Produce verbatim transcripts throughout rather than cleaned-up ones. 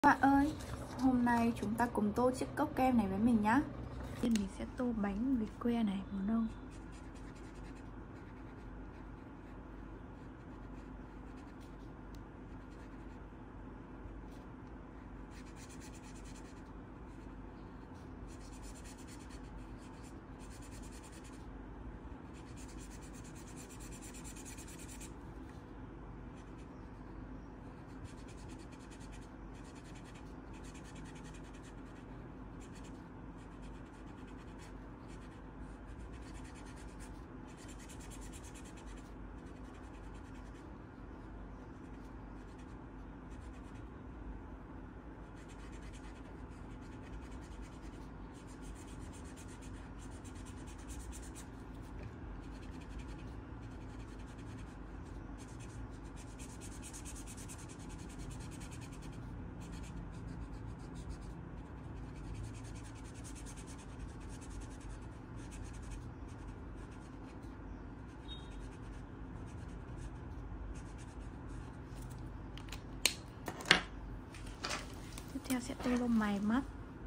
Bạn ơi, hôm nay chúng ta cùng tô chiếc cốc kem này với mình nhá. Thì mình sẽ tô bánh vịt que này màu nâu. Tiếp theo sẽ tô lông mày mắt.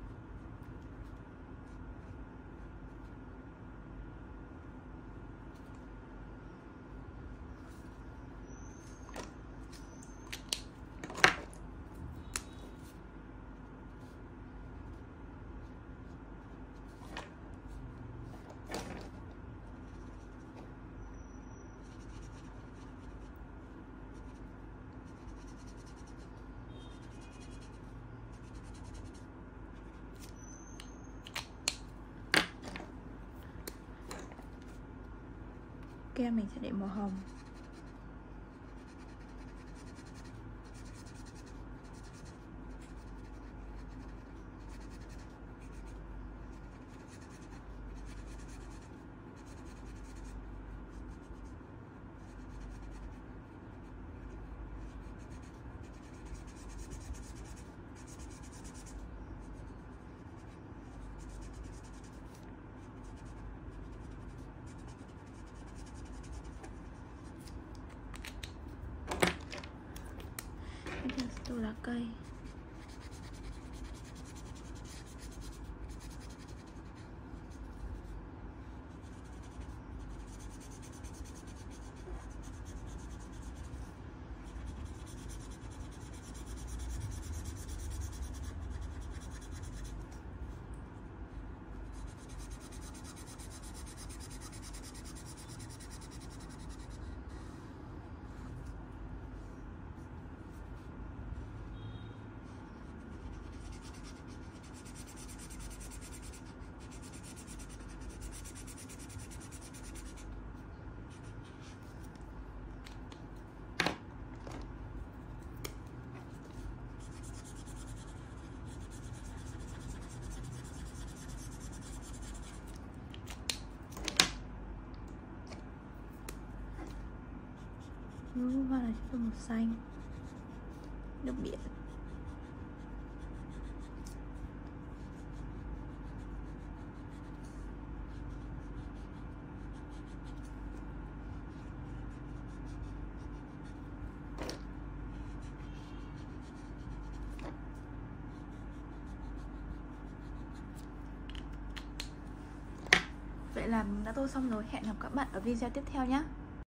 Kem mình sẽ để màu hồng. Tô lá cây. Nước hoa là chỉ màu xanh, nước biển. Vậy là mình đã tô xong rồi. Hẹn gặp các bạn ở video tiếp theo nhé.